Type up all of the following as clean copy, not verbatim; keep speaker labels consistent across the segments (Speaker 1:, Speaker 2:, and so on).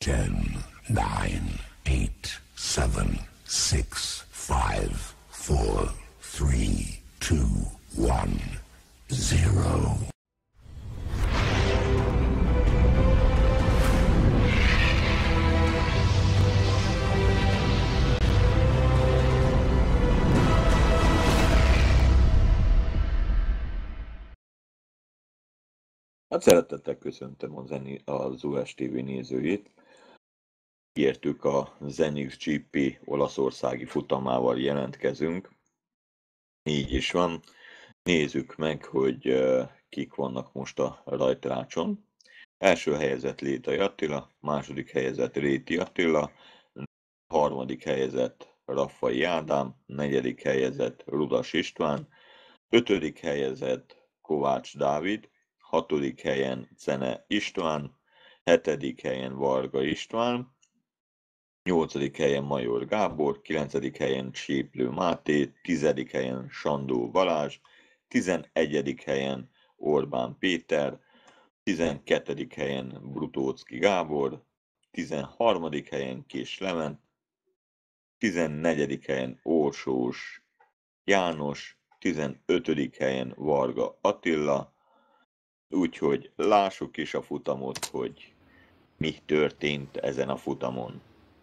Speaker 1: 10, 9, 8, 7, 6, 5, 4, 3, 2, 1, 0.
Speaker 2: Hát szeretettel köszöntöm az USTV nézőit. Értük a Zenix GP olaszországi futamával jelentkezünk. Így is van. Nézzük meg, hogy kik vannak most a rajtrácson. Első helyezett Létai Attila, második helyezett Réti Attila, harmadik helyezett Raffai Ádám, negyedik helyezett Rudas István, ötödik helyezett Kovács Dávid, hatodik helyen Cene István, hetedik helyen Varga István, nyolcadik helyen Major Gábor, kilencedik helyen Cséplő Máté, tizedik helyen Sandó Balázs, 11. helyen Orbán Péter, 12. helyen Brutóczki Gábor, 13. helyen Kés Levent, 14. helyen Orsós János, 15. helyen Varga Attila. Úgyhogy lássuk is a futamot, hogy mi történt ezen a futamon.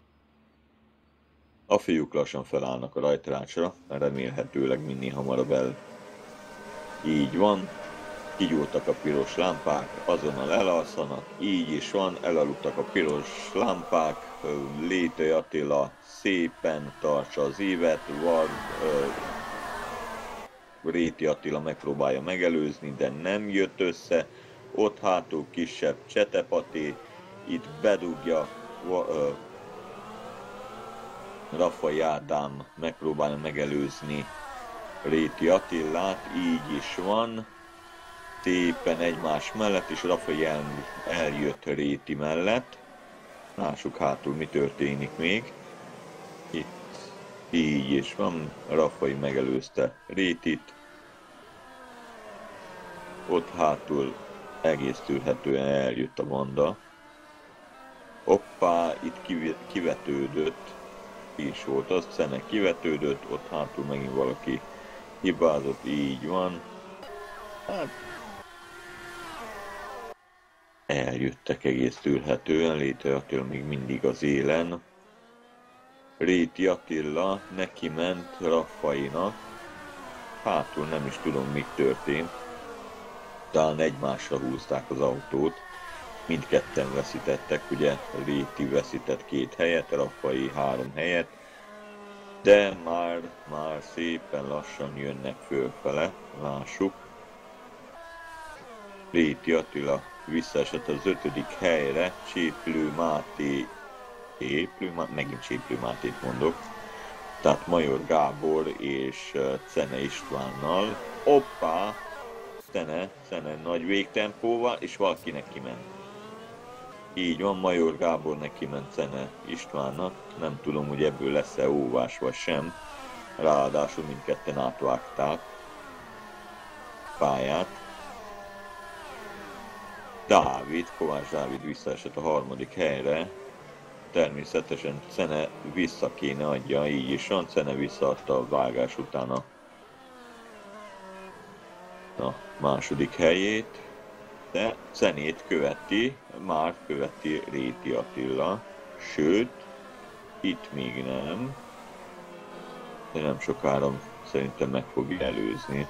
Speaker 2: A fiúk lassan felállnak a rajtrácsra, remélhetőleg minél hamarabb el. Így van, kigyúltak a piros lámpák, azonnal elalszanak, így is van, elaludtak a piros lámpák, Létai Attila szépen tartsa az évet, Réti Attila megpróbálja megelőzni, de nem jött össze, ott hátul kisebb Csetepati, itt bedugja, Raffai Ádám megpróbálja megelőzni Réti Attilát, így is van, szépen egymás mellett, és Raffai eljött Réti mellett. Lássuk hátul, mi történik még. Itt így is van, Raffai megelőzte Rétit. Ott hátul egész tűrhetően eljött a banda. Hoppá, itt kivetődött. Is volt az, Cene kivetődött, ott hátul megint valaki hibázott, így van. Hát eljöttek egész tűrhetően, Létai Attila még mindig az élen. Réti Attila neki ment Raffainak, hátul nem is tudom, mi történt. Talán egymásra húzták az autót, mindketten veszítettek, ugye Réti veszített 2 helyet, Raffai 3 helyet, de már szépen lassan jönnek fölfele, lássuk. Réti Attila visszaesett az 5. helyre, Cséplő Máté, megint Cséplő Mátét mondok, tehát Major Gábor és Cene Istvánnal. Hoppá! Cene nagy végtempóval, és valakinek kiment. Így van, Major Gábor neki ment Cene Istvánnak, nem tudom, hogy ebből lesz-e óvás vagy sem, ráadásul mindketten átvágták pályát. Kovács Dávid visszaesett a 3. helyre, természetesen Cene vissza kéne adja, így is van, Cene visszaadta a vágás után a második helyét, de Cenét már követi Réti Attila, sőt, itt még nem, de nem sokára szerintem meg fogja előzni.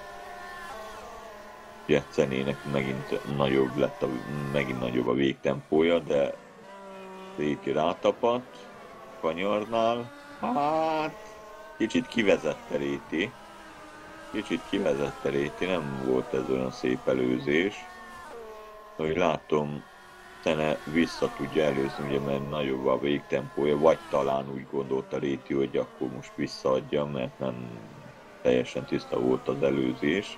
Speaker 2: Ugye Cenének megint nagyobb a végtempója, de Réti rátapadt kanyarnál, hát kicsit kivezette Réti, nem volt ez olyan szép előzés. Ahogy látom, Cene vissza tudja előzni, ugye, mert nagyobb a végtempója, vagy talán úgy gondolta Réti, hogy akkor most visszaadja, mert nem teljesen tiszta volt az előzés.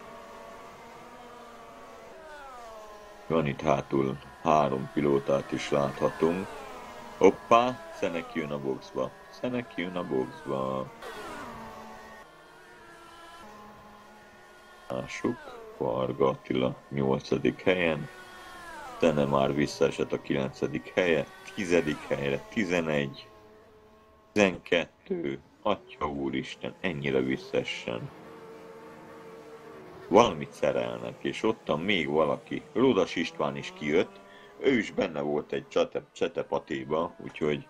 Speaker 2: Van itt hátul 3 pilótát is láthatunk. Hoppá, Cene kijön a boxba. Lássuk, Varga Attila 8. helyen. Zene már visszaesett a 9. helyre, 10. helyre, 11, 12, Atya úristen, ennyire visszaessen. Valamit szerelnek, és ottan még valaki, Ródas István is kijött, ő is benne volt egy csetepatéba, úgyhogy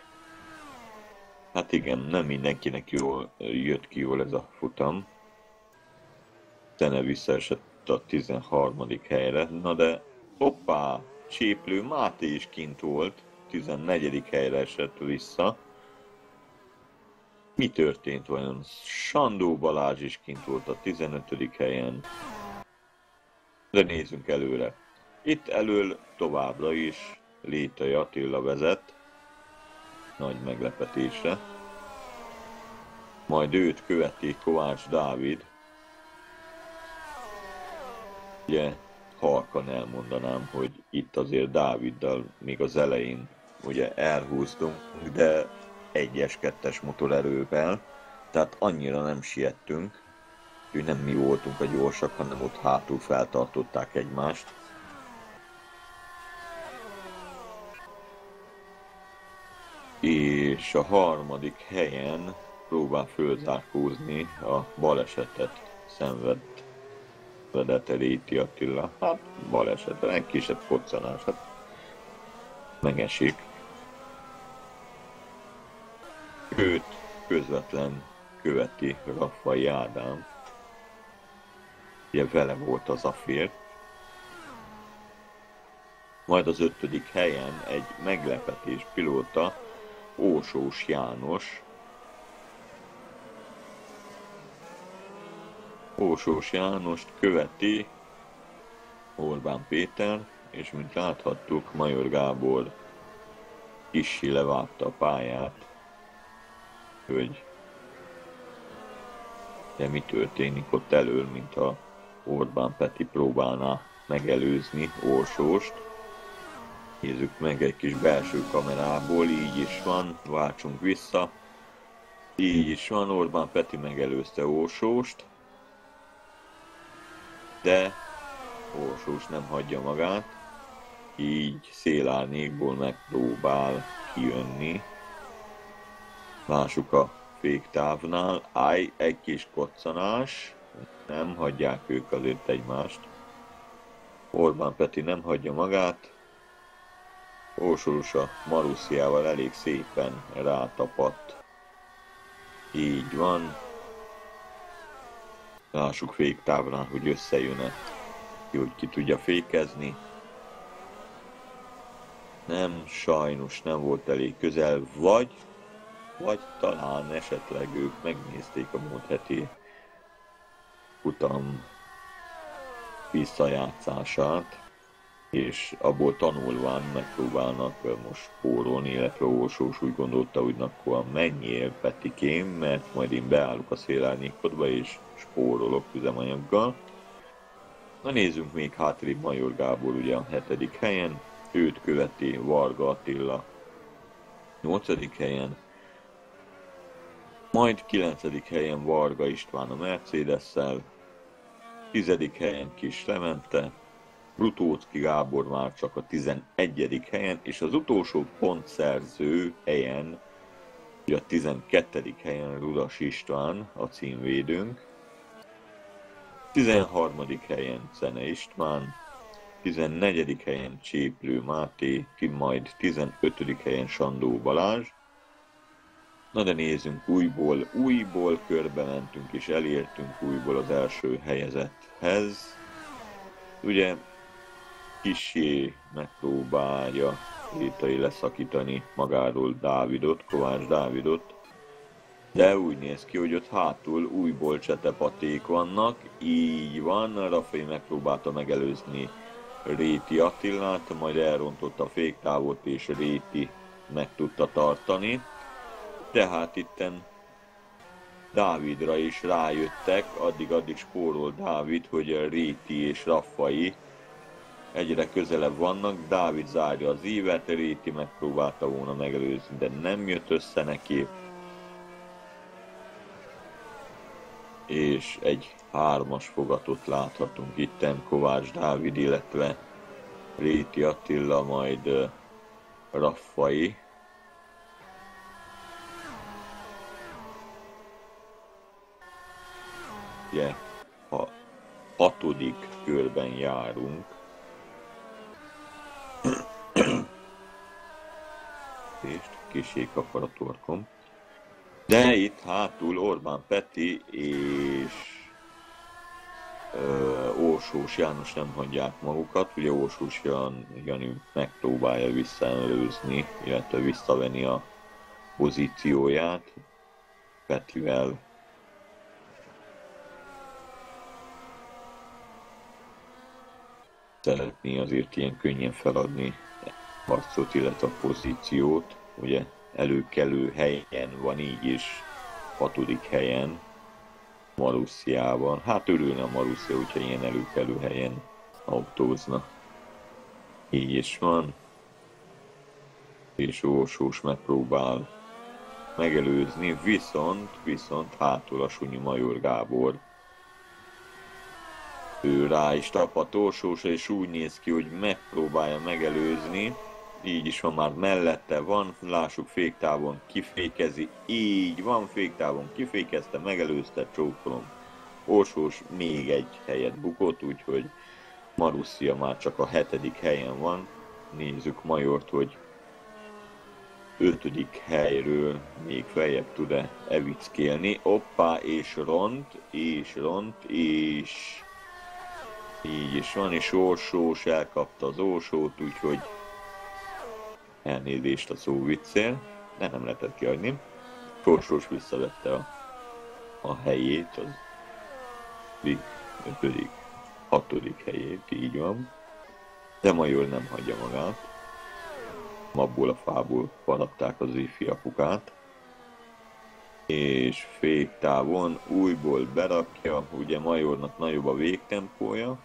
Speaker 2: hát igen, nem mindenkinek jött ki jól ez a futam. Zene visszaesett a 13. helyre, na de hoppá, Cséplő Máté is kint volt, 14. helyre esett vissza. Mi történt vajon? Sandó Balázs is kint volt a 15. helyen. De nézzünk előre. Itt elől továbbra is Létai Attila vezet, nagy meglepetésre. Majd őt követi Kovács Dávid. Ugye halkan elmondanám, hogy itt azért Dáviddal még az elején ugye elhúztunk, de 1-es, 2-es motorerővel, tehát annyira nem siettünk, hogy nem mi voltunk a gyorsak, hanem ott hátul feltartották egymást. És a 3. helyen próbál fölzárkózni a balesetet szenvedett Réti Attila. Hát baleset, egy kisebb koccanás, hát megesik. Őt közvetlen követi Raffai Ádám. Ugye vele volt az Zafír. Majd az 5. helyen egy meglepetés pilóta, Ósós János. Ósós Jánost követi Orbán Péter, és mint láthattuk, Major Gábor kissé levágta a pályát, hogy de mi történik ott elől, mint a Orbán Peti próbálná megelőzni Ósóst. Nézzük meg egy kis belső kamerából, így is van, váltsunk vissza. Így is van, Orbán Peti megelőzte Ósóst, de Ósós nem hagyja magát, így szélárnyékból megpróbál kijönni. Lássuk a féktávnál, egy kis koccanás, nem hagyják ők azért egymást. Orbán Peti nem hagyja magát, Ósós a Marusziával elég szépen rátapadt. Így van. Lássuk féktávnál, hogy összejön-e, hogy ki tudja fékezni. Nem, sajnos nem volt elég közel, vagy talán esetleg ők megnézték a múlt heti futam visszajátszását, és abból tanulván megpróbálnak most spórolni, illetve Ósós úgy gondolta, hogy akkor menjél Petikém, mert majd én beállok a szélárnyékodba és spórolok üzemanyaggal. Na nézzünk még hátrébb, Major Gábor ugye a 7. helyen, őt követi Varga Attila 8. helyen, majd 9. helyen Varga István a Mercedes-szel, 10. helyen Kis Levente, Brutóczky Gábor már csak a 11. helyen, és az utolsó pontszerző helyen, ugye a 12. helyen Rudas István, a címvédőnk, 13. helyen Zene István, 14. helyen Cséplő Máté, majd 15. helyen Sandó Balázs. Na de nézzünk, újból körbe mentünk és elértünk újból az első helyezetthez. Ugye kissé megpróbálja Létai leszakítani magáról Dávidot, Kovács Dávidot, de úgy néz ki, hogy ott hátul újból csetepaték vannak, így van, Raffai megpróbálta megelőzni Réti Attilát, majd elrontotta a féktávot és Réti meg tudta tartani, tehát itten Dávidra is rájöttek, addig spórol Dávid, hogy Réti és Raffai egyre közelebb vannak, Dávid zárja az ívet, Réti megpróbálta volna megelőzni, de nem jött össze neki. És egy 3-as fogatot láthatunk itten Kovács Dávid, illetve Réti Attila, majd Raffai. Ugye, a 6. körben járunk. És kissé kapar a torkom. De itt hátul Orbán Peti és Orsós János nem hagyják magukat. Ugye Orsós Jani megpróbálja visszaelőzni, illetve visszavenni a pozícióját. Petivel szeretné azért ilyen könnyen feladni harcot, illetve a pozíciót. Ugye előkelő helyen van így is, 6. helyen Marussziában. Hát örülne a Marussia, hogyha ilyen előkelő helyen autózna. Így is van. És Orsós megpróbál megelőzni, viszont hátul a Sunyi Major Gábor. Ő rá is tapadt Orsósra, és úgy néz ki, hogy megpróbálja megelőzni. Így is van, már mellette van, lássuk féktávon, kifékezi, így van, féktávon kifékezte, megelőzte, csókolom. Orsós még egy helyet bukott, úgyhogy Marussia már csak a 7. helyen van. Nézzük Majort, hogy 5. helyről még feljebb tud-e evickélni. Oppá, és ront, és így is van, és Orsós elkapta az Orsót, úgyhogy elnézést a szóviccél, de nem lehetett kiadni. Orsós visszavette a helyét, az 5., 6. helyét, így van. De Major nem hagyja magát. Abból a fából paradták az ifj apukát. És féktávon újból berakja, ugye Majornak nagyobb a végtempója.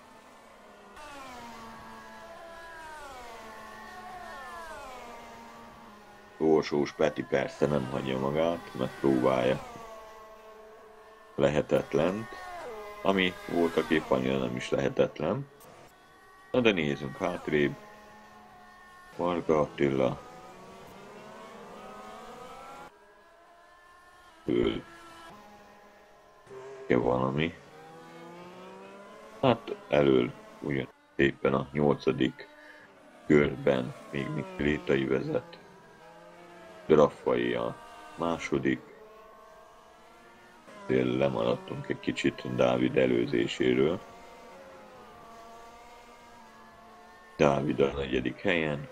Speaker 2: Orsós Peti persze nem hagyja magát, megpróbálja lehetetlent, ami voltak épp annyira nem is lehetetlen. Na de nézzünk hátrébb. Varga Attila. Föl. Valami. Hát elől ugyan éppen a 8. körben még Rétai vezet. Raffai a 2. Lemaradtunk egy kicsit Dávid előzéséről. Dávid a 4. helyen.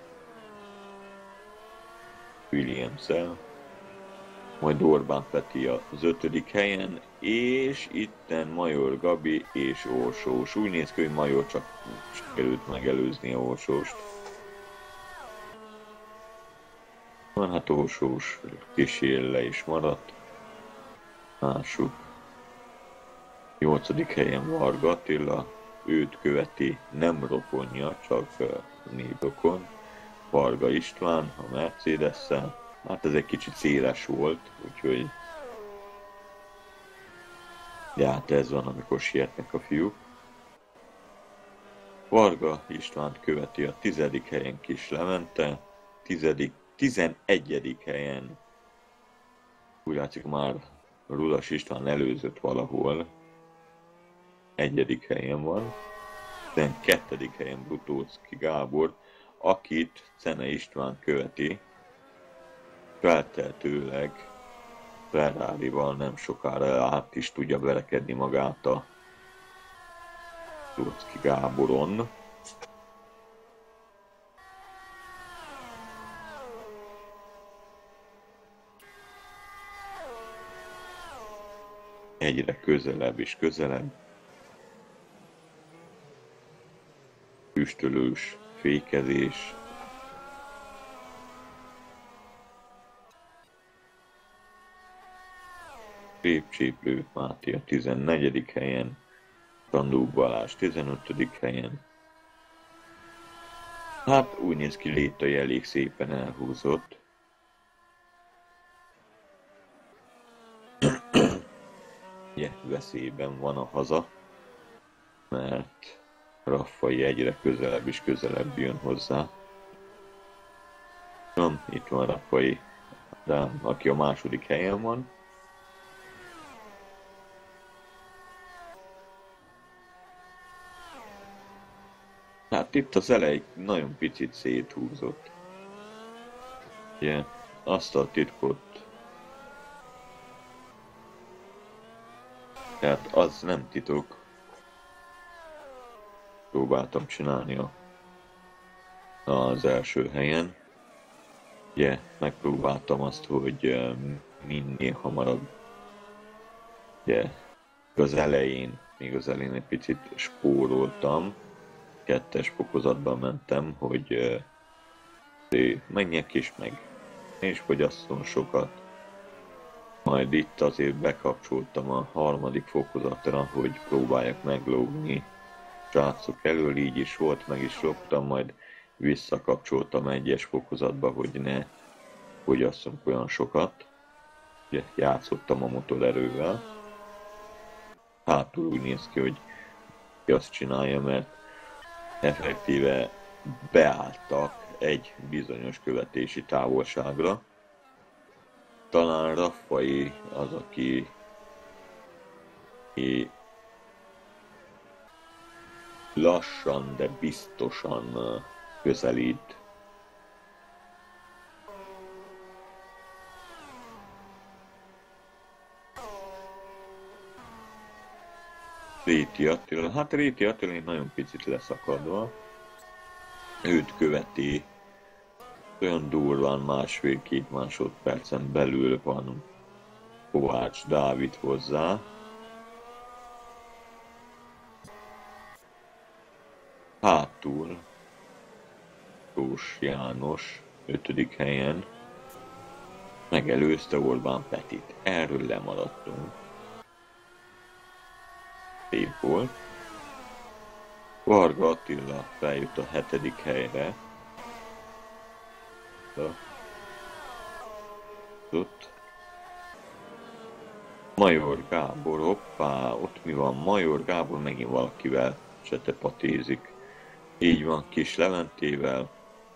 Speaker 2: Williams-el. Majd Orbán Peti az 5. helyen, és itten Major Gabi és Orsós. Úgy néz ki, hogy Major csak sikerült megelőzni a Orsóst. Hát Orsós kísér le is maradt. Lássuk. 8. helyen Varga Attila, őt követi, nem rokonja, csak névrokon. Varga István a Mercedes-szel. Hát ez egy kicsit széles volt, úgyhogy de hát ez van, amikor sietnek a fiúk. Varga Istvánt követi a 10. helyen Kis Levente, 11. helyen úgy látszik már Rudas István előzött valahol, 1. helyen van, 12. helyen Brutóczki Gábor, akit Cene István követi, feltehetőleg Ferrarival nem sokára át is tudja verekedni magát a Brutóczki Gáboron. Egyre közelebb és közelebb. Füstölős fékezés. Répcséplő Máté a 14. helyen, Randó Balázs 15. helyen. Hát úgy néz ki, Létai elég szépen elhúzott. Ugye, veszélyben van a haza, mert Raffai egyre közelebb és közelebb jön hozzá. Itt van Raffai, de aki a második helyen van. Hát itt az elej nagyon picit széthúzott. Ugye, azt a titkot, tehát az nem titok. Próbáltam csinálni az első helyen. Ugye, megpróbáltam azt, hogy minél hamarabb, ugye, az elején egy picit spóroltam, 2-es fokozatban mentem, hogy menjek is meg, és fogyasszon sokat. Majd itt azért bekapcsoltam a 3. fokozatra, hogy próbáljak meglógni srácok elől, így is volt, meg is loptam, majd visszakapcsoltam 1-es fokozatba, hogy ne fogyasszunk olyan sokat. Ugye játszottam a motorerővel. Hátul úgy néz ki, hogy azt csinálja, mert effektíve beálltak egy bizonyos követési távolságra. Talán Raffai az, aki lassan, de biztosan közelít. Réti Attila, hát Réti Attila nagyon picit leszakadva. Őt követi, olyan durván 1,5-2 másodpercen belül van Kovács Dávid hozzá. Hátul Tóth János 5. helyen megelőzte Orbán Petit. Erről lemaradtunk. Szép volt. Varga Attila feljut a 7. helyre. Ott. Major Gábor, hoppá, ott mi van? Major Gábor megint valakivel csetepatézik. Így van, Kis Leventével.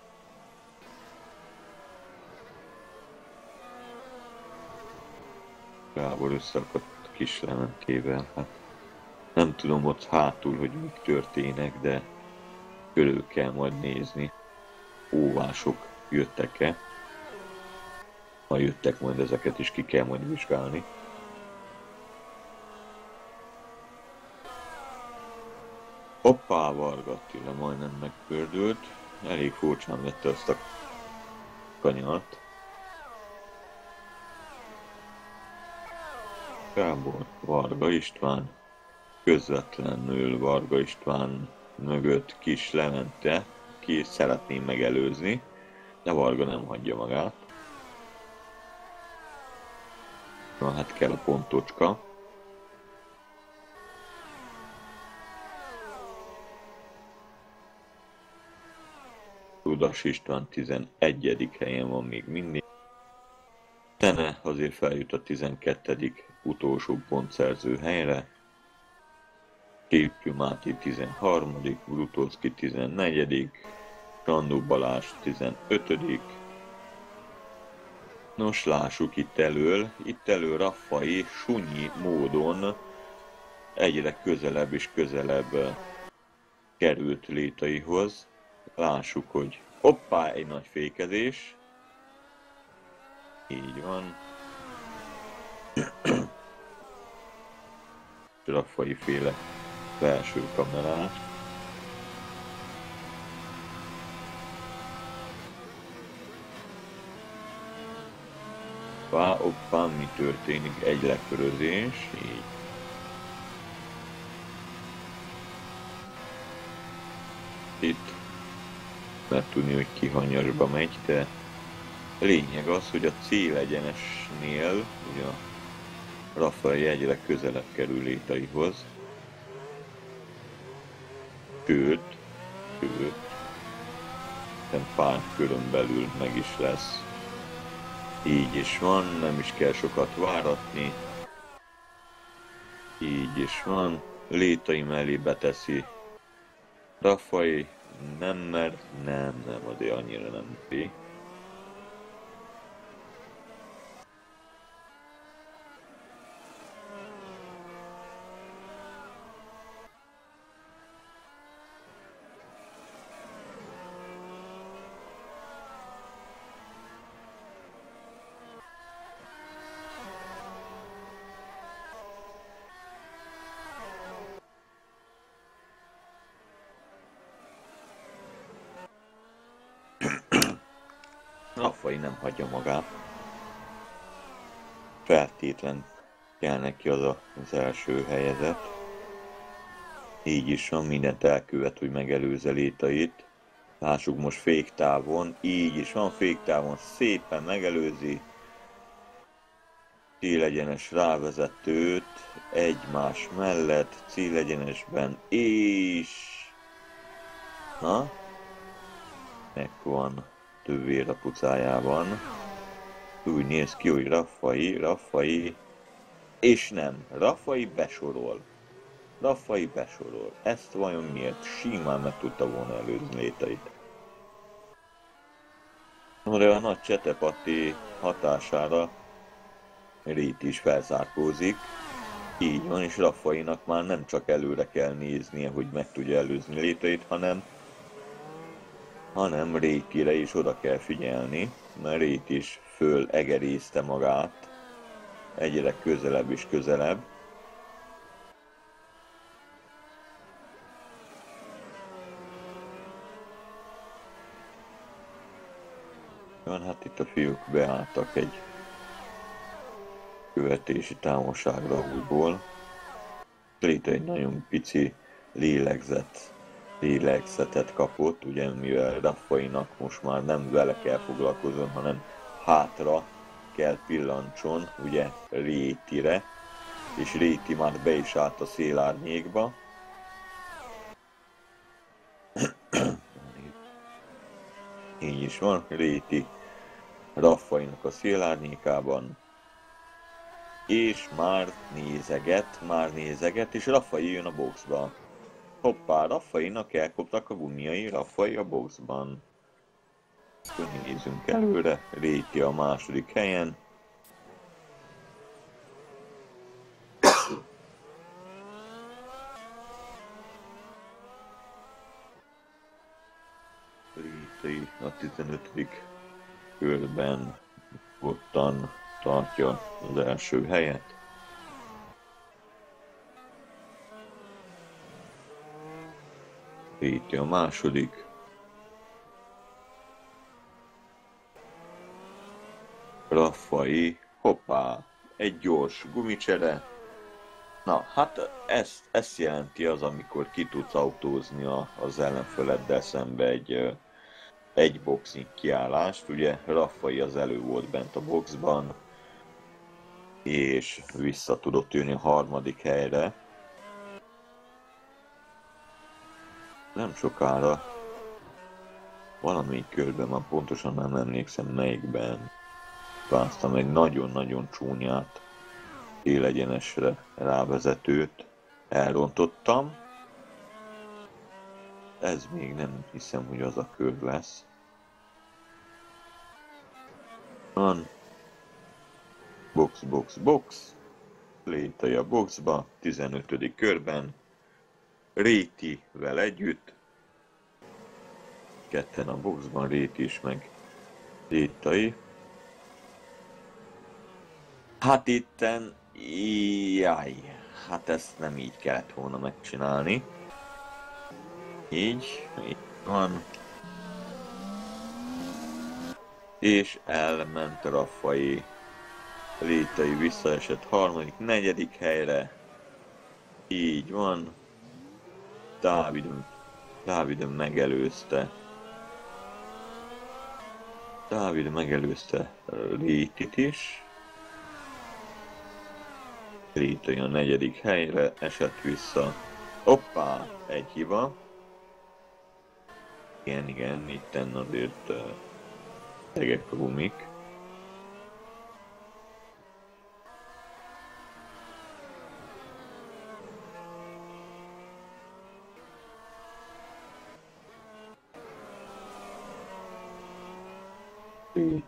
Speaker 2: Gábor összeakadt Kis Leventével, hát nem tudom ott hátul, hogy mik történnek, de körül kell majd nézni. Óvások jöttek-e? Ha jöttek, majd ezeket is ki kell majd vizsgálni. Hoppá, Varga Attila majdnem megpördült. Elég furcsán vette azt a kanyart. Gábor, Varga István. Közvetlenül Varga István mögött Kis Levente, ki szeretné megelőzni, de Varga nem hagyja magát. Na hát kell a pontocska. Rudas István 11. helyen van még mindig. Tene azért feljut a 12. utolsó pontszerző helyre. Képű Máté 13., Brutolszki 14., Sandó Balázs 15. Nos, lássuk itt elől Raffai sunyi módon egyre közelebb és közelebb került Létaihoz. Lássuk, hogy hoppá, egy nagy fékezés. Így van. Raffai féle belső kamerás. Hoppá, mi történik? Egy lekörözés, így. Itt lehet tudni, hogy ki hanyasba megy, de lényeg az, hogy a célegyenesnél ugye a Raffai egyre közelebb kerül Létaihoz. Sőt, pár körön belül meg is lesz. Így is van, nem is kell sokat váratni. Így is van, Létai mellé beteszi Raffai nem, mert nem, azért annyira nem fi. Raffai nem hagyja magát. Feltétlen kell neki az első helyezett. Így is van, mindent elkövet, hogy megelőzze Létait. Lássuk most féktávon, így is van, féktávon szépen megelőzi. Célegyenes rávezet őt, egymás mellett, célegyenesben, és... Na? Megvan tövér a pucájában. Úgy néz ki, hogy Raffai, és nem, Raffai besorol. Raffai besorol. Ezt vajon miért? Simán meg tudta volna előzni Létait. De a nagy csetepati hatására Rét is felzárkózik. Így van, és Raffainak már nem csak előre kell néznie, hogy meg tudja előzni Létait, hanem Rétire is oda kell figyelni, mert Rét is fölegerészte magát egyre közelebb és közelebb. Van, hát itt a fiúk beálltak egy követési távolságra újból. Léta egy nagyon pici lélegzetet kapott, ugye mivel Raffainak most már nem vele kell foglalkozni, hanem hátra kell pillancson, ugye Rétire, és Réti már be is állt a szélárnyékba. Így is van, Réti Raffainak a szélárnyékában, és már nézeget, és Raffai jön a boxba. Hoppá, Raffainak elkoptak a gumiai, Raffai a boxban. Nézzünk előre, Réti a második helyen. Réti a 15. körben ottan tartja az első helyet. Réti a második. Raffai, hoppá, egy gyors gumicsere. Na, hát ezt jelenti az, amikor ki tudsz autózni az ellenfeleddel szembe egy boxing kiállást. Ugye Raffai az elő volt bent a boxban, és vissza tudott jönni a harmadik helyre. Nem sokára, valamelyik körben, már pontosan nem emlékszem melyikben, váztam egy nagyon-nagyon csúnyát, élegyenesre rávezetőt, elrontottam. Ez még nem hiszem, hogy az a kör lesz. Van. Box. Létai a boxba, 15. körben. Rétivel együtt. Ketten a boxban, Réti is meg Létai. Hát itten, hát ezt nem így kellett volna megcsinálni. Így van. És elment Raffai. Létai visszaesett harmadik, negyedik helyre. Így van. Dávid megelőzte. Dávid megelőzte Rétit is. Létai a negyedik helyre esett vissza. Hoppá, egy hiba. Igen, itten azért tegek a gumik.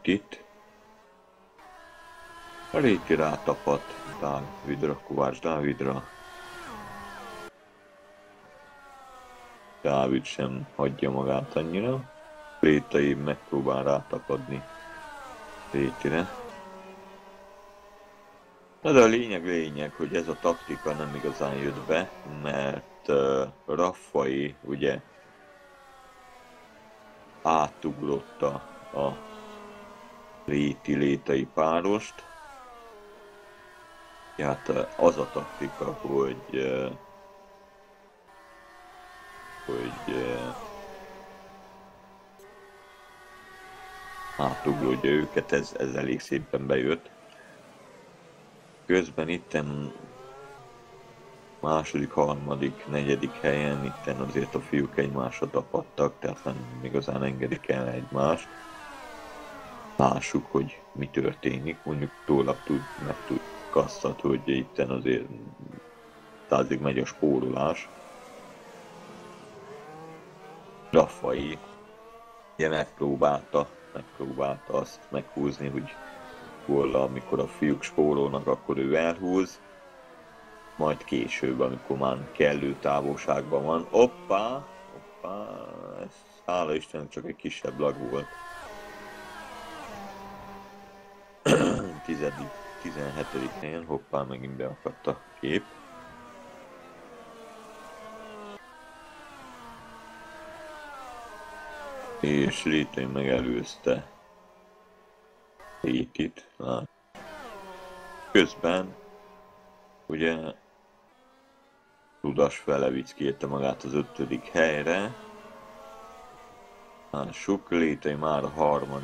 Speaker 2: Rétit. A Réti rátapadt Dávidra, Kovács Dávidra. Dávid sem hagyja magát annyira. Rétai megpróbál rátapadni Rétire. Na de a lényeg, hogy ez a taktika nem igazán jött be, mert Raffai ugye átugrotta a Réti-Létai párost. Hát az a taktika, hogy átugrodja őket, ez elég szépen bejött. Közben itten második, harmadik, negyedik helyen itten azért a fiúk egymásra tapadtak, tehát nem igazán engedik el egymást. Lássuk, hogy mi történik, mondjuk tőle megtudkasszat, hogy itten azért tázig megy a spórolás. Raffai ugye megpróbálta azt meghúzni, hogy amikor a fiúk spórolnak, akkor ő elhúz, majd később, amikor már kellő távolságban van. Hoppá, ez hála Istennek csak egy kisebb lag volt. 17. helyen, hoppá, megint beakadt a kép. És Rétai megelőzte Rétit. Közben ugye Rudas Felevic kérte magát az 5. helyre. Lássuk, Rétai már a 3.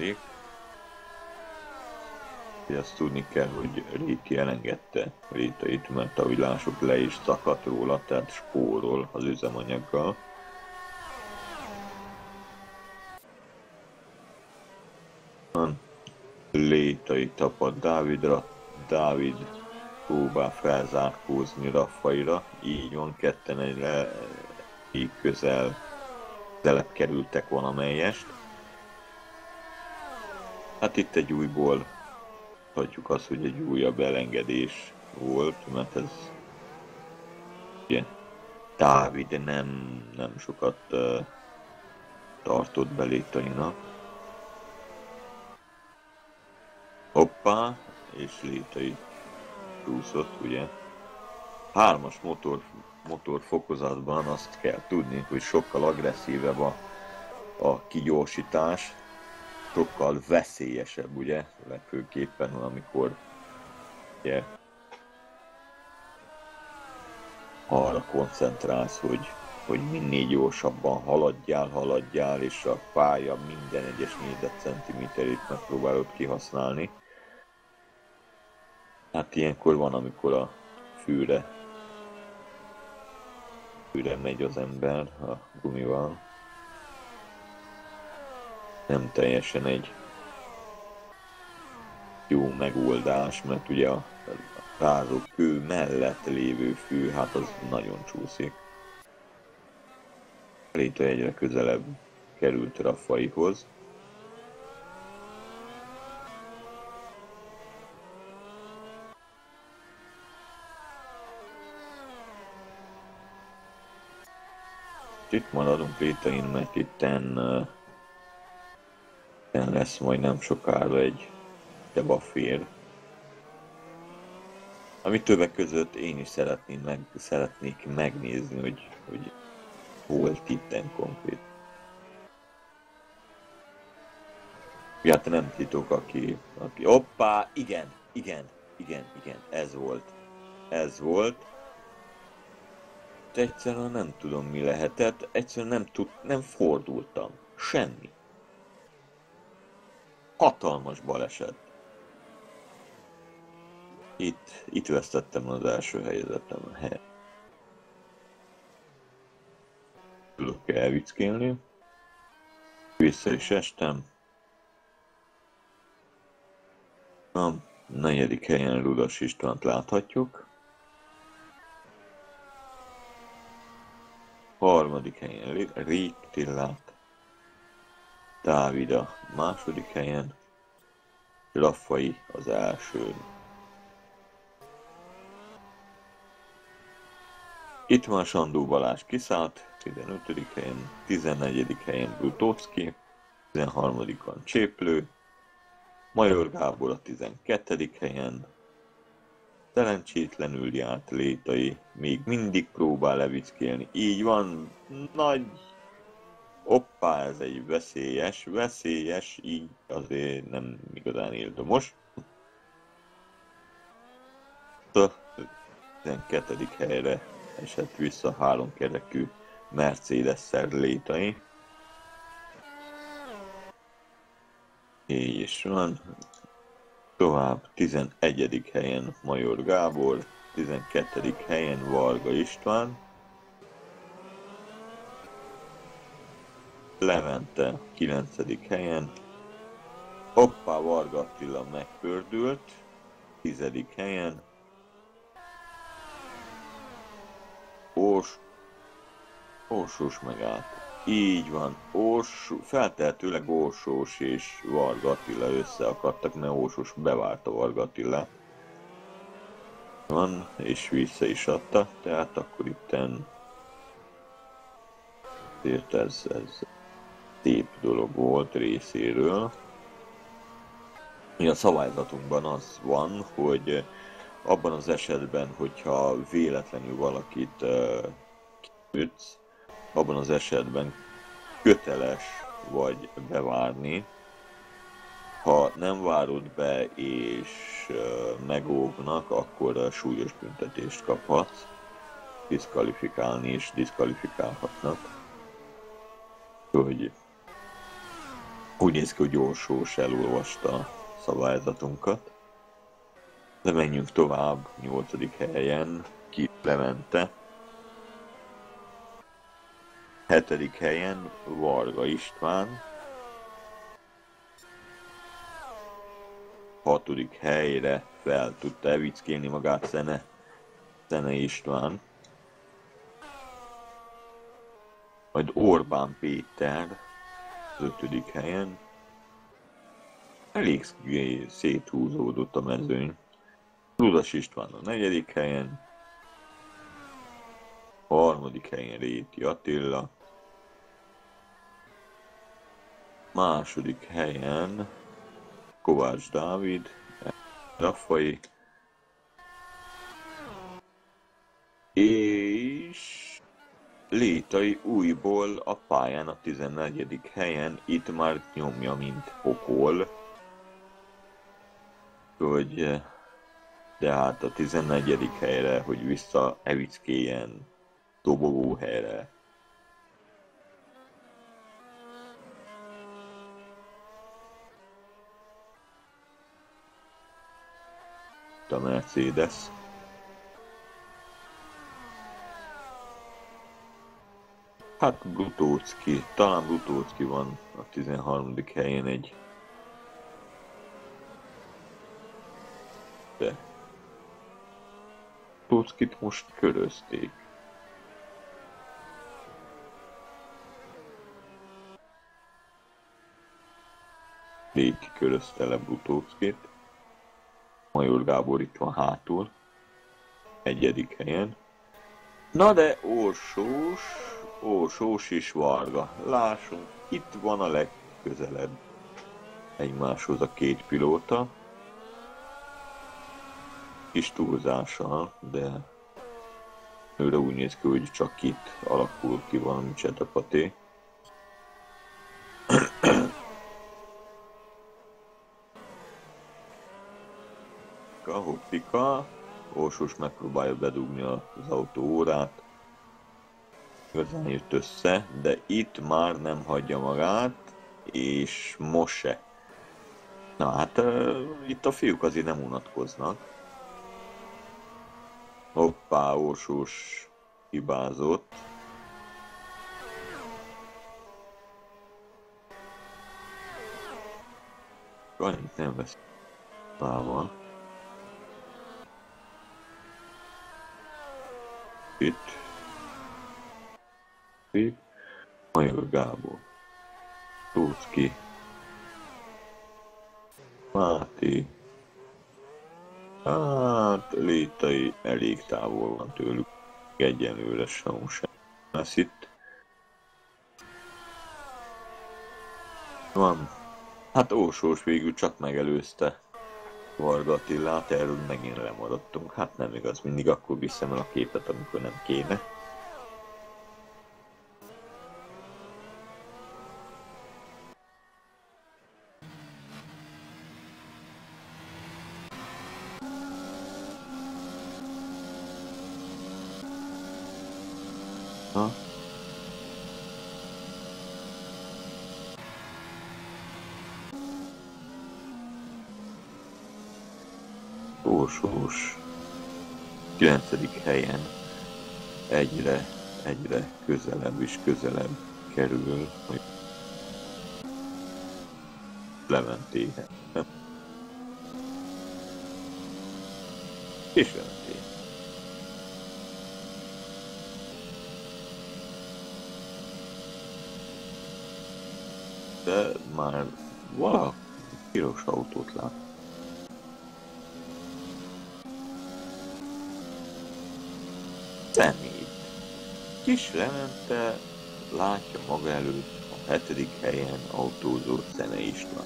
Speaker 2: Azt tudni kell, hogy Réti elengedte Rétait, mert ahogy lássuk, le is szakadt róla, tehát spórol az üzemanyaggal. Rétai tapad Dávidra, Dávid próbál felzárkózni Raffaira, így van, ketten így közelebb kerültek valamelyest. Hát itt egy újból tudjuk azt, hogy egy újabb elengedés volt, mert ez ugye Dávid nem sokat tartott be Rétainak. Hoppá, és Rétai csúszott, ugye. 3-as motor fokozatban azt kell tudni, hogy sokkal agresszívebb a kigyorsítás, sokkal veszélyesebb, ugye, legfőképpen, amikor ugye, arra koncentrálsz, hogy minél gyorsabban haladjál, és a pálya minden egyes négyzetcentiméterét megpróbálod kihasználni. Hát ilyenkor van, amikor a fűre megy az ember a gumival. Nem teljesen egy jó megoldás, mert ugye a rázó kő mellett lévő fű, hát az nagyon csúszik. Rétai egyre közelebb került Raffaihoz. Itt maradunk Rétain, mert itten lesz majd nem sokára egy debafér. Amit többek között én is szeretnék megnézni, hogy volt itten konkrét. Hát nem titok, aki... Hoppá, igen, ez volt. De egyszerűen nem tudom mi lehetett, egyszerűen nem fordultam. Semmi. Hatalmas baleset. Itt vesztettem az első helyezetem. Tudok elvickélni. Vissza is estem. A 4. helyen Rudas Istvánt láthatjuk. 3. helyen Rétillát. Dávid a 2. helyen. Raffai az első. Itt már Sandó Balázs kiszállt, 15. helyen, 14. helyen Brutóczki, 13-on Cséplő, Major Gábor a 12. helyen, szerencsétlenül járt Létai, még mindig próbál levickélni, így van, nagy, hoppá, ez egy veszélyes, így azért nem igazán érdemes. A 12. helyre esett vissza 3 kerekű Mercedes-szer Létai. Így is van. Tovább 11. helyen Major Gábor, 12. helyen Varga István, Levente 9. helyen, hoppá, Varga Attila megpördült, 10. helyen, Orsós megállt. Így van, feltehetőleg Orsós és Varga Attila összeakadtak, mert Orsós bevárta Varga Attila. Van, és vissza is adta, tehát akkor itten ez szép dolog volt részéről. A szabályzatunkban az van, hogy abban az esetben, hogyha véletlenül valakit kiütsz, abban az esetben köteles vagy bevárni. Ha nem várod be és megóvnak, akkor súlyos büntetést kaphatsz. Diszkvalifikálni is diszkvalifikálhatnak. Úgy néz ki, hogy Orsós elolvasta a szabályzatunkat. De menjünk tovább, 8. helyen Kis Levente. 7. helyen Varga István. 6. helyre fel tudta evickélni magát Szene István. Majd Orbán Péter 5. helyen. Elég széthúzódott a mezőny. Ludas István a 4. helyen. 3. helyen Réti Attila. 2. helyen Kovács Dávid, Raffai, és Létai újból a pályán a 14. helyen, itt már nyomja, mint pokol. De hát a 14. helyre, hogy vissza evickéljen dobogó helyre. A Mercedes. Hát Brutóczki, talán Brutóczki van a 13. helyen egy. De Brutóczkit most körözték. Léti körözte le Brutóczkit. Major Gábor itt van hátul, 1. helyen. Na de Orsós és Varga. Lássunk, itt van a legközelebb egymáshoz a két pilóta. Kis túlzással, de őre úgy néz ki, hogy csak itt alakul ki valami csetapaté. Hoppika, Orsós megpróbálja bedugni az autó órát. Igazán jött össze, de itt már nem hagyja magát, és most se. Na hát, itt a fiúk azért nem unatkoznak. Hoppá, Orsós hibázott. Annyit nem vesz mával. Itt Major Gábor, Brutóczki, Máté. Hát Létai elég távol van tőlük. Egyenlőre sem lesz itt. Van. Hát Ósós végül csak megelőzte Varga Attilát, erről megint lemaradtunk. Hát nem igaz, mindig akkor viszem el a képet, amikor nem kéne. Ha? Ósós 9. helyen egyre közelebb és közelebb kerül, hogy Lementéhez. És Lementé. De már valaki piros autót lát. Szemét. Kis Lemente látja maga előtt a 7. helyen autózó Szene István.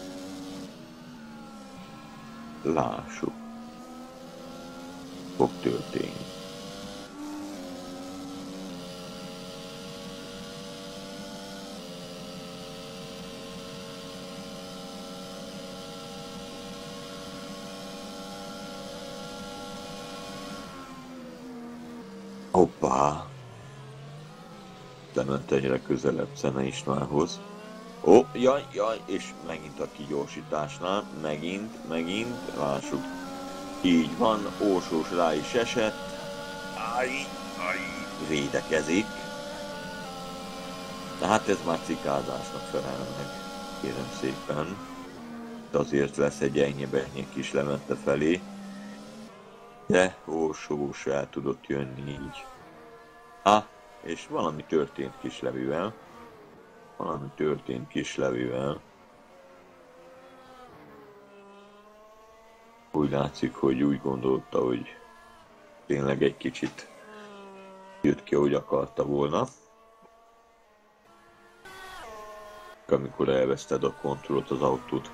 Speaker 2: Lássuk. Fog történni. Hoppá! Lement egyre közelebb Szene Istvánhoz. Ó, jaj, és megint a kigyorsításnál, megint, lássuk. Így van, Ósós rá is esett. Aj, védekezik. Tehát ez már cikázásnak felel meg, kérem szépen. De azért lesz egy enyhe kis Lemente felé. De Ósós el tudott jönni így. És valami történt Kislevivel. Úgy látszik, hogy úgy gondolta, hogy tényleg egy kicsit jött ki, ahogy akarta volna. Amikor elveszted a kontrollt az autót.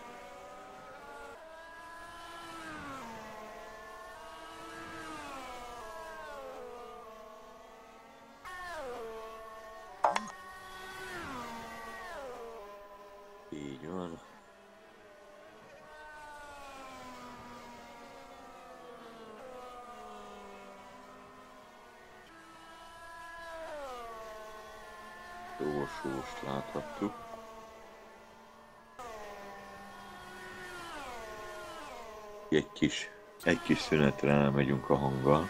Speaker 2: Így van. Ósóst láthattuk. Egy kis szünetre elmegyünk a hanggal.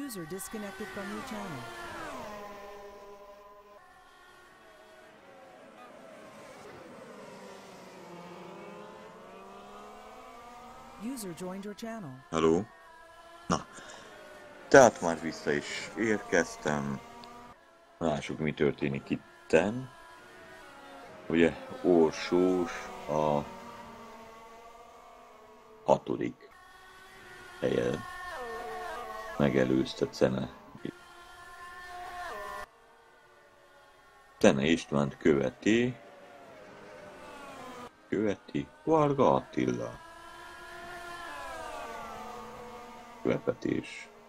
Speaker 3: User disconnected from your channel. User joined your channel.
Speaker 2: Hello. Na, tehát már vissza is érkeztem. Lássuk, mi történik itten. Ugye Orsós a 6. helyen megelőzte Cene. Cene Istvánt követi Varga Attila. Követés.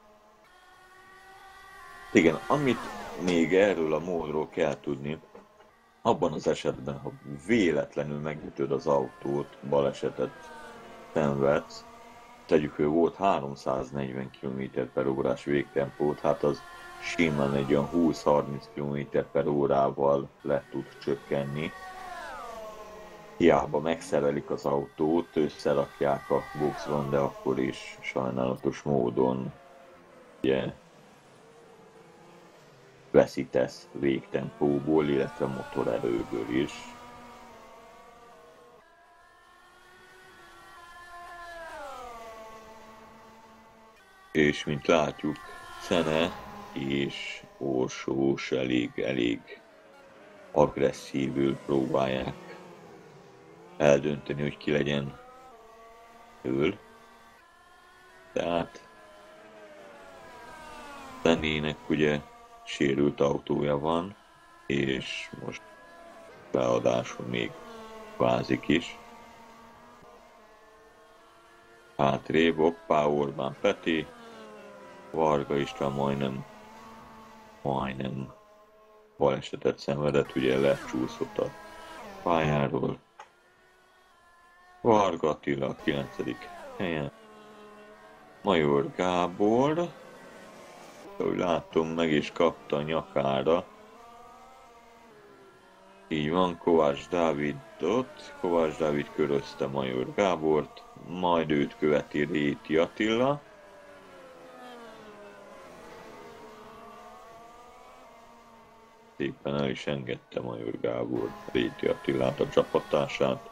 Speaker 2: Igen, amit még erről a módról kell tudni, abban az esetben, ha véletlenül megütöd az autót, balesetet szenvedsz, tegyük, hogy volt 340 km/h végtempót, hát az simán egy olyan 20-30 km/h le tud csökkenni. Hiába megszerelik az autót, összerakják a boxban, de akkor is sajnálatos módon ugye, veszítesz végtempóból, illetve motorerőből is. És mint látjuk, Cene és Orsós elég agresszívül próbálják eldönteni, hogy ki legyen ő. Tehát Cenének ugye sérült autója van, és most beadásul még vázik is. Hátrébb, hoppá, Orbán Peti, Varga István majdnem balesetet szenvedett, ugye lecsúszott a pályáról. Varga Attila a 9. helyen. Major Gábor, ahogy látom, meg is kapta a nyakára. Így van, Kovács Dávid körözte Major Gábort, majd őt követi Réti Attila. Szépen el is engedte Major Gábor Réti Attilát, a csapattársát.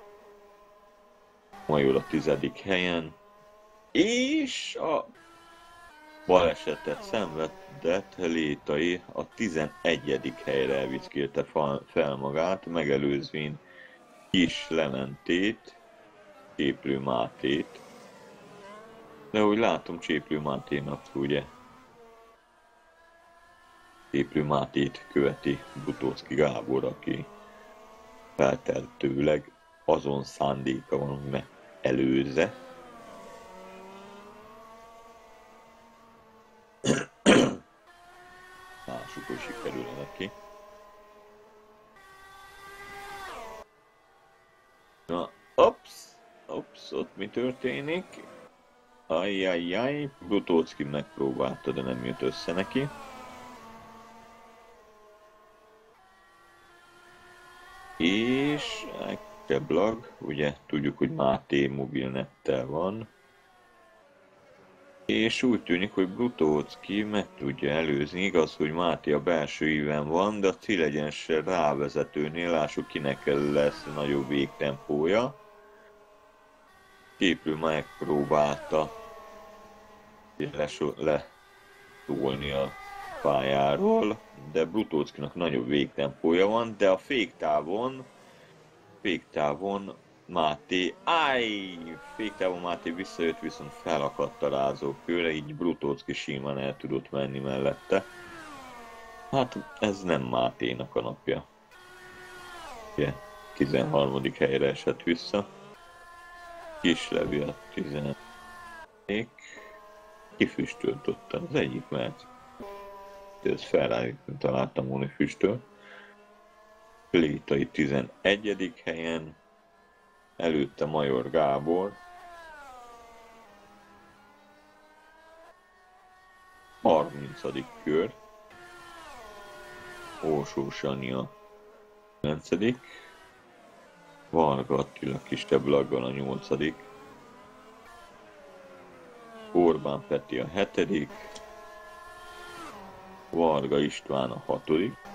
Speaker 2: Major a 10. helyen, és a balesetet szenvedett Létai a 11. helyre elvickélte fel magát, megelőzvén Kis Leventét, Cséplő Mátét. De úgy látom, Cséplő Máténak ugye Cséplő Mátét követi Butóczky Gábor, aki feltehetőleg azon szándéka van, hogy megelőzze. Lássuk, hogy sikerül neki. Na, ott mi történik? Ajjajjaj, Butóczky megpróbálta, de nem jött össze neki. És Keblag, ugye tudjuk, hogy Máté mobilnettel van. És úgy tűnik, hogy Butóczky meg tudja előzni, igaz, hogy Máté a belső íven van, de a célegyenes rávezetőnél lássuk, kinek lesz nagyobb végtempója. Cséplő megpróbálta letolni a pályáról, de Butóczkynak nagyobb végtempója van, de a féktávon Máté, féktávon Máté visszajött, viszont felakadt a rázókőre, így Butóczky simán el tudott menni mellette. Hát ez nem Máténak a napja. Ugye, 13. helyre esett vissza. Kislevi a 11. Kifüstölt ott az egyik, mert ez felrájuk, mint találtam volna füstöl. Létai 11. helyen, előtte Major Gábor, 30. kör, Orsós Anya 9. Varga Attila kisebb laggal a 8. Orbán Peti a 7. Varga István a 6.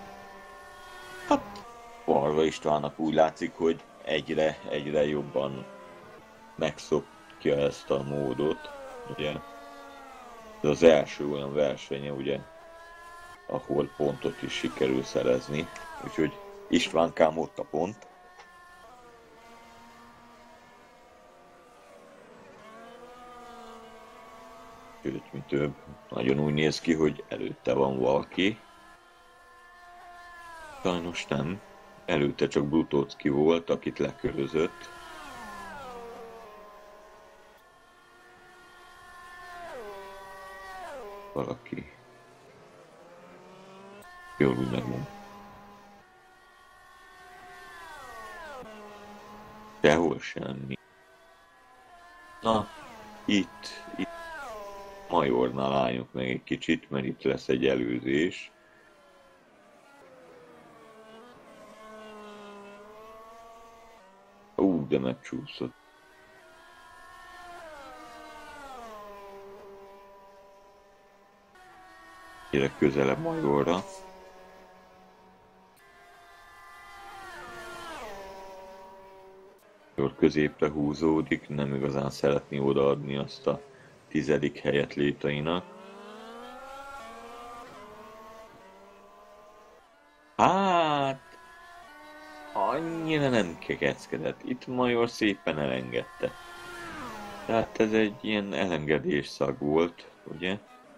Speaker 2: Hát Varga Istvánnak úgy látszik, hogy egyre jobban megszokja ezt a módot, ugye. Ez az első olyan versenye, ugye, ahol pontot is sikerül szerezni, úgyhogy Istvánkám ott a pont. Sőt, mi több, nagyon úgy néz ki, hogy előtte van valaki. Sajnos nem. Előtte csak Brutocki volt, akit lekörözött. Valaki. Jól úgy megmondom. Sehol semmi. Na, itt Majornál álljunk meg egy kicsit, mert itt lesz egy előzés. De megcsúszott. Gyere közelebb Majorra. Major középre húzódik, nem igazán szeretné odaadni azt a 10. helyet Létainak. Hát annyira nem kekeckedett. Itt Major szépen elengedte. Tehát ez egy ilyen elengedés szag volt, ugye?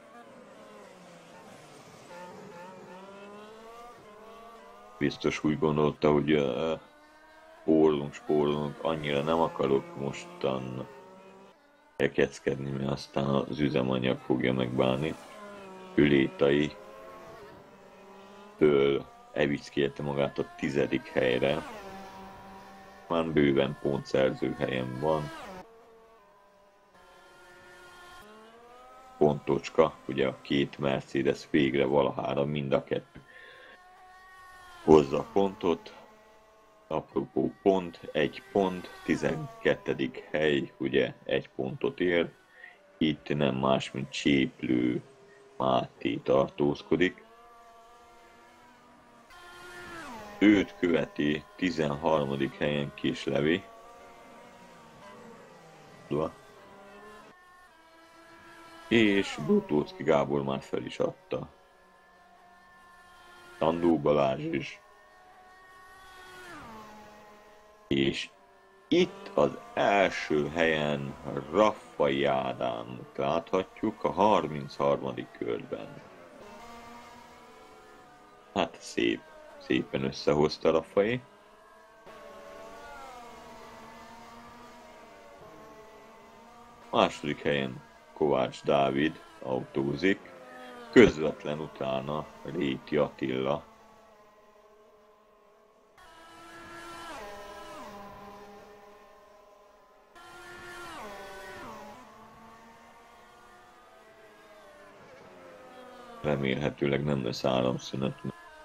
Speaker 2: Biztos úgy gondolta, hogy spórolunk, annyira nem akarok mostan kekeckedni, mert aztán az üzemanyag fogja megbánni. Ő Létai től evickélte magát a 10. helyre. Már bőven pontszerző helyen van. Pontocska, ugye a 2 Mercedes végre valahára mind a kettő hozza a pontot. Apropó pont, 1 pont, 12. hely, ugye 1 pontot ér. Itt nem más, mint Cséplő Máté tartózkodik. Őt követi 13. helyen Kislevi. És Brutocki Gábor már fel is adta. Tandó Balázs is. És itt az első helyen Raffai Ádámot láthatjuk a 33. körben. Hát szépen összehozta Raffai. Második helyen Kovács Dávid autózik, közvetlen utána Réti Attila. Remélhetőleg nem lesz áramszünet,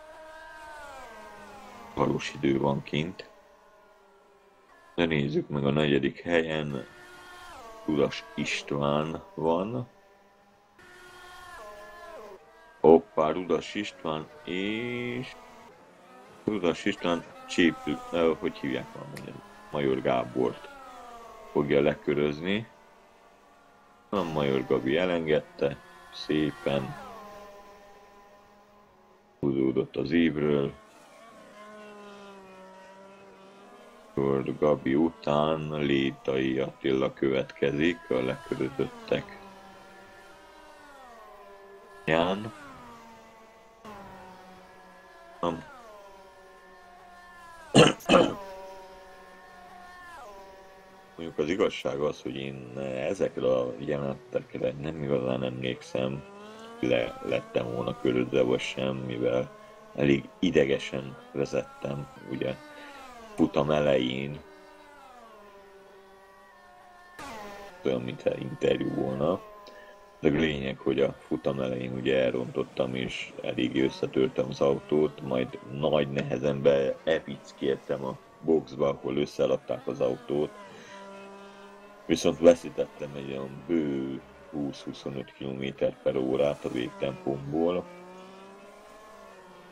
Speaker 2: valós idő van kint. De nézzük meg a 4. helyen. Rudas István van. Hoppá, Rudas István és... Rudas István Cséplő, hogy hívják már, Major Gábort fogja lekörözni. A Major Gabi elengedte, szépen húzódott az ívről. Gabi után Létai Attila következik, a lekörözöttek. Ján. Mondjuk az igazság az, hogy én ezekre a jelenetekre nem igazán emlékszem, lettem volna körülde vagy sem, mivel elég idegesen vezettem, ugye futam elején, olyan, mintha interjú volna. De a lényeg, hogy a futam elején ugye elrontottam és elég összetörtem az autót, majd nagy nehezen elpickéltem a boxba, ahol összerakták az autót. Viszont veszítettem egy olyan bő 20-25 km/h a végtempomból.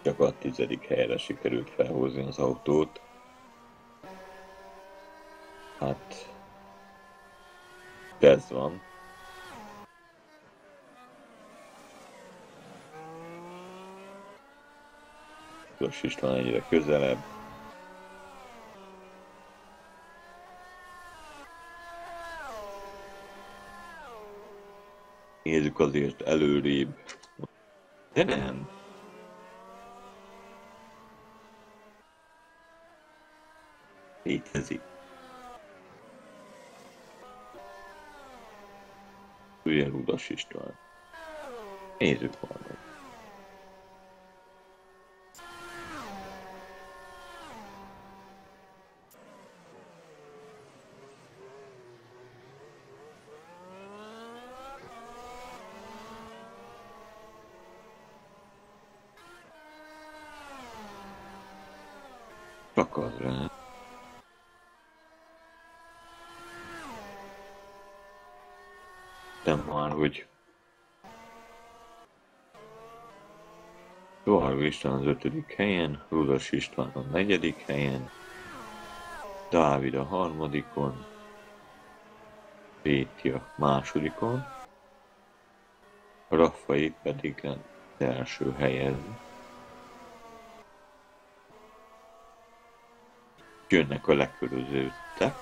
Speaker 2: Csak a 10. helyre sikerült felhozni az autót. Hát... ez van. Los István egyre közelebb. Nézzük azért előrébb. De nem. Létezik. Ugye Rudas István. Nézzük valamit. Akad rá. Nem már, hogy Varga István az 5. helyen, Rudas István a 4. helyen, Dávid a 3. Péti a 2. Raffai pedig az első helyen. Jönnek a lekörözőttek.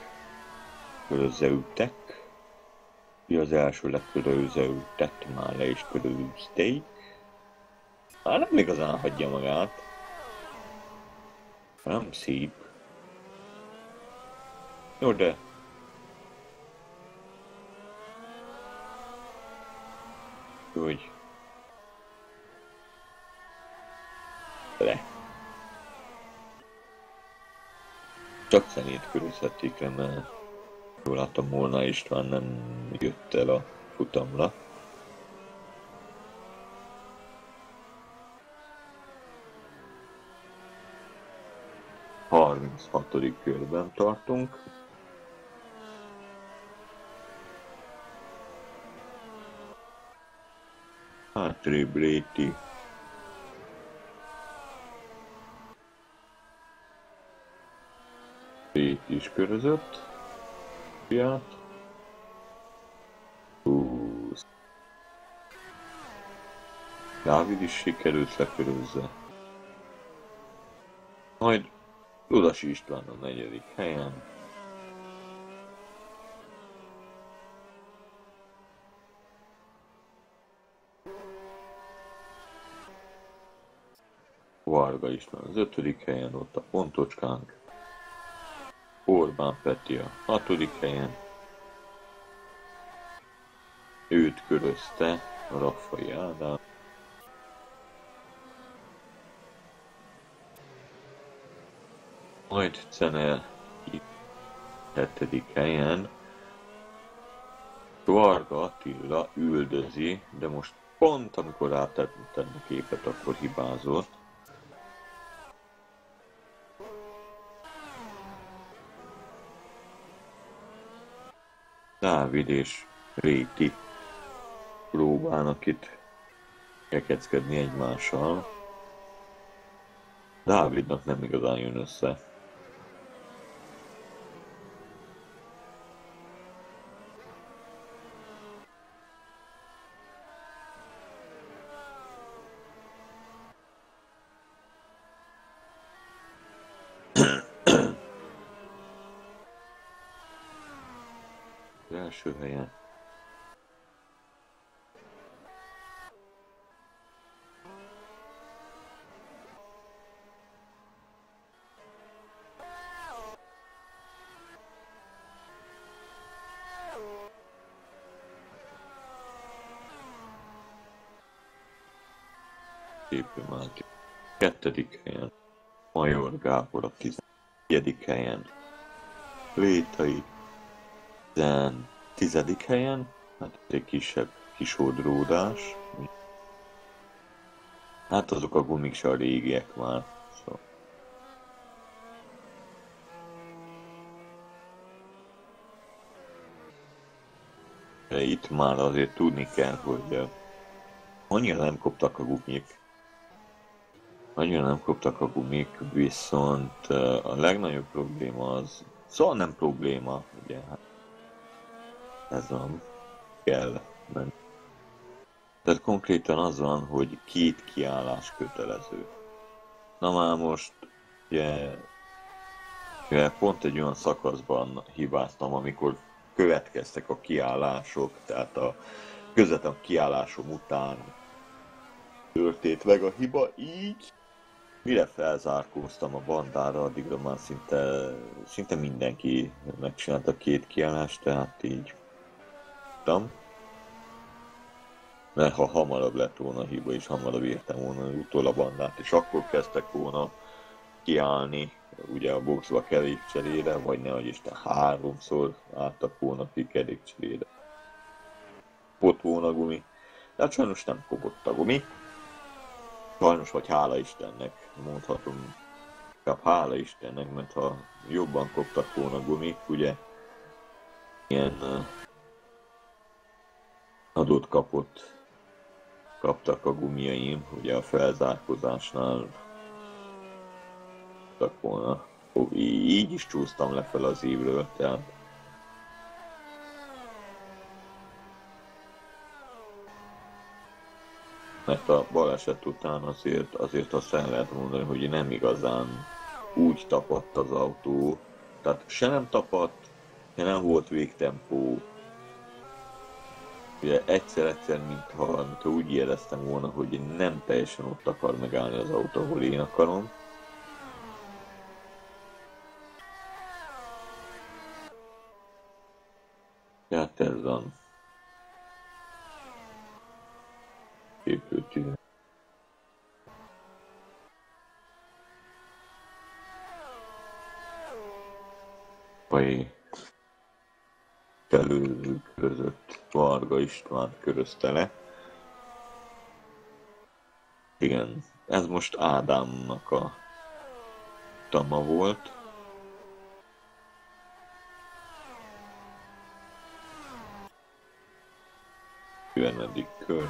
Speaker 2: Az első lekörözőttet már le is körözték. Már nem igazán hagyja magát. Nem szép. Jó, de... Úgy... Le. Csak zenét körözhették le, mert jól látom, Molnár István nem jött el a futamra. A 36. körben tartunk. Hátrébb Réti. Réti is körözött. Fiát. Dávid is sikerült lekörözze. Majd Rudas István a 4. helyen. Varga István az 5. helyen, ott a pontocskánk. Orbán Peti a 6. helyen. Őt körözte a Raffai Ádám. Majd Cenel 7. helyen. Varga Attila üldözi, de most pont amikor rátettem a képet, akkor hibázott. Dávid és Réti próbálnak itt kekeckedni egymással. Dávidnak nem igazán jön össze. Az első helyen. Képő Máté 2. helyen. Major Gábor a 11. helyen. Létai 10. helyen. Hát egy kisebb kisodródás. Hát azok a gumik se a régiek már. Szóval. De itt már azért tudni kell, hogy annyira nem koptak a gumik. Nagyon nem koptak a gumik, viszont a legnagyobb probléma az, szóval nem probléma, ugye, hát ez van, kell menni. Tehát konkrétan az van, hogy 2 kiállás kötelező. Na már most, ugye pont egy olyan szakaszban hibáztam, amikor következtek a kiállások, tehát a közvetlen kiállásom után történt meg a hiba, így mire felzárkóztam a bandára, addigra már szinte mindenki megcsinálta 2 kiállást, tehát így tudtam. Mert ha hamarabb lett volna a hiba, és hamarabb értem volna utol a bandát, és akkor kezdtek volna kiállni, ugye a boxba kerékcserére, vagy nehogy Isten 3-szor álltak volna ki kerékcserére. Kopott volna a gumi, de hát sajnos nem kopott a gumi. Sajnos, vagy hála Istennek, mondhatom, inkább hála Istennek, mert ha jobban koptak volna gumik, ugye ilyen adott-kapott kaptak a gumiaim, ugye a felzárkózásnál kaptak volna. Így is csúsztam lefel az ívről, tehát mert a baleset után azért azt el lehet mondani, hogy nem igazán úgy tapadt az autó, tehát se nem tapadt, se nem volt végtempó. Ugye egyszer, mintha úgy éreztem volna, hogy nem teljesen ott akar megállni az autó, ahol én akarom. Tehát ez van. Képültű. Vagy előkörözött Varga István körözte le. Igen, ez most Ádámnak a tama volt. Jönnedik kör.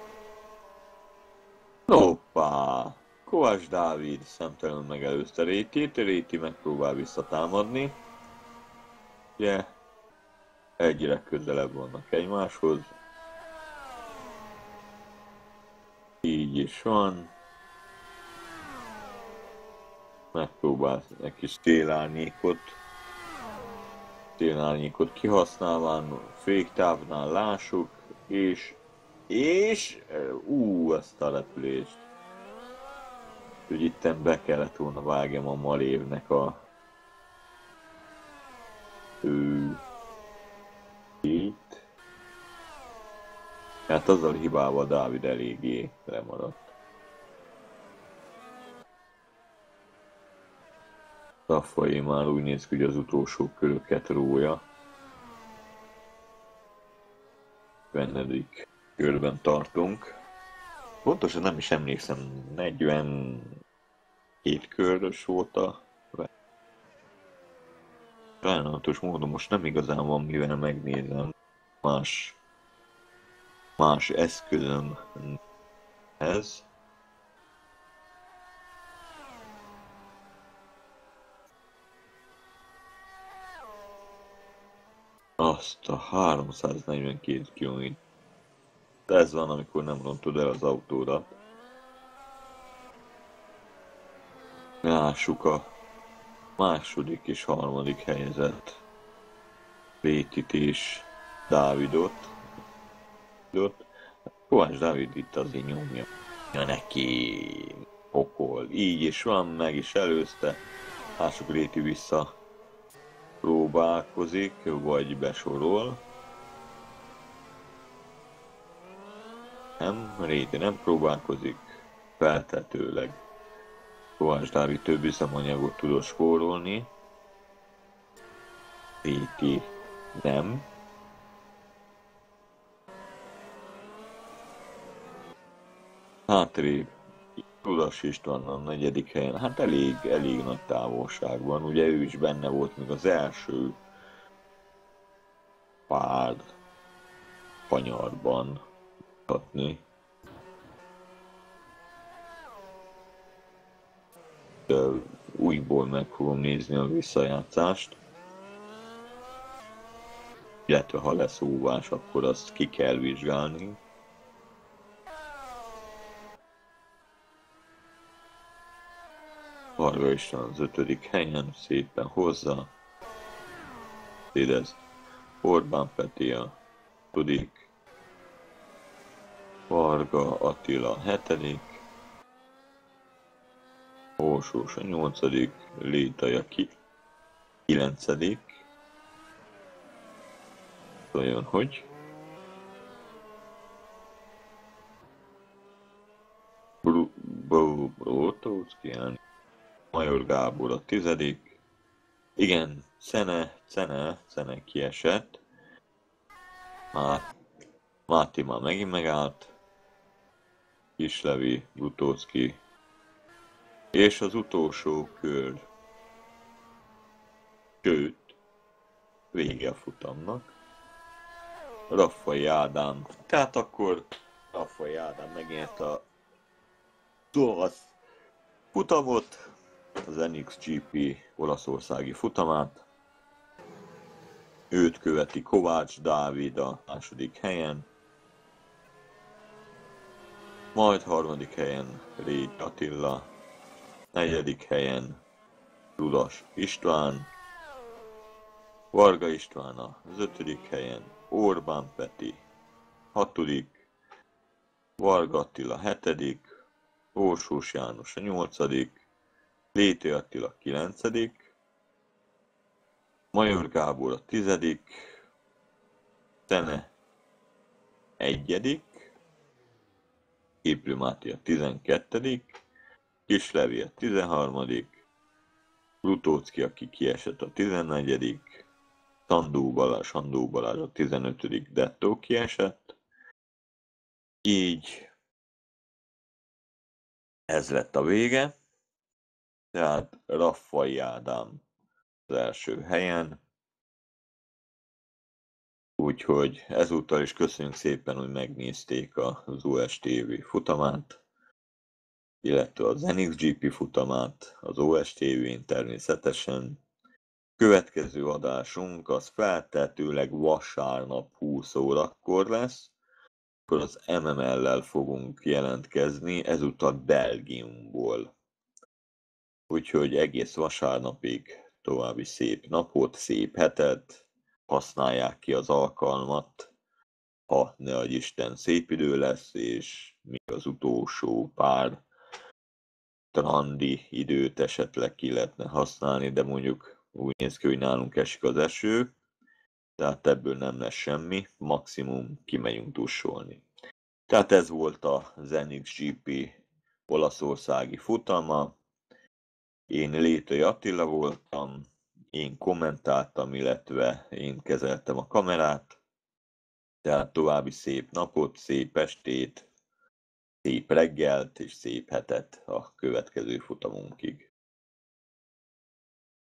Speaker 2: Hoppá! Kovács Dávid szemtelenül megelőzte Rétit, Réti megpróbál visszatámadni. Ugye, egyre közelebb vannak egymáshoz. Így is van. Megpróbál egy kis télárnyékot kihasználván, féktávnál lássuk, és ezt a repülést. Úgyhogy itten be kellett volna vágjam a Malévnek a itt. Hát azzal hibával Dávid eléggé lemaradt. Raffai már úgy néz ki, hogy az utolsó köröket rója. Bennedik körben tartunk. Pontosan nem is emlékszem, 42 körös volt a sajnálatos módon most nem igazán van mivel megnézem más eszközöm ez. Azt a 342 km. De ez van, amikor nem rontod el az autódat. Lássuk a második és harmadik helyezett Rétit és Dávidot. Kovács Dávid itt azért nyomja neki okol. Így is van, meg is előzte. Lássuk, Réti vissza próbálkozik, vagy besorol. Nem, Réti nem próbálkozik, feltetőleg Kovács Dávid több üzemanyagot tudott spórolni. Réti nem. Hátrébb Rudas István a 4. helyen, hát elég nagy távolságban, ugye ő is benne volt még az első pár kanyarban mutatni. újból meg fogom nézni a visszajátszást. Illetve ha lesz óvás, akkor azt ki kell vizsgálni. Varga István az 5. helyen, szépen hozza. Mercedes Orbán Peti a 6. Varga Attila 7. Orsós a 8. Létai 9. Olyan, hogy Brótóczki, Major Gábor a 10. Igen, Cene kiesett. Máté már megint megállt. Kislevi, Brótóczki. És az utolsó kör. Sőt, vége a futamnak. Raffai Ádám. Tehát akkor Raffai Ádám megnyerte a olasz futamot, az NXGP olaszországi futamát. Őt követi Kovács Dávid a 2. helyen. Majd 3. helyen Régy Attila. 4. helyen Rudas István. Varga István az 5. helyen. Orbán Peti 6. Varga Attila 7. Orsós János a 8. Létai Attila 9. Major Gábor a 10. Cene 1. Képlő Máté a 12. Kislevi a 13. Brótóczki, aki kiesett a 14. Sandó Balázs a 15. Dettó kiesett. Így ez lett a vége. Tehát Raffai Ádám az első helyen. Úgyhogy ezúttal is köszönjük szépen, hogy megnézték az OSTV futamát, illetve az NXGP futamát az OSTV-n természetesen. Következő adásunk az feltehetőleg vasárnap 20 órakor lesz, akkor az MML-lel fogunk jelentkezni, ezúttal Belgiumból. Úgyhogy egész vasárnapig további szép napot, szép hetet, használják ki az alkalmat, ha ne adj Isten szép idő lesz, és még az utolsó pár strandi időt esetleg ki lehetne használni, de mondjuk úgy néz ki, hogy nálunk esik az eső, tehát ebből nem lesz semmi, maximum kimegyünk tussolni. Tehát ez volt az NXGP olaszországi futama. Én Létai Attila voltam, én kommentáltam, illetve én kezeltem a kamerát. Tehát további szép napot, szép estét, szép reggelt és szép hetet a következő futamunkig.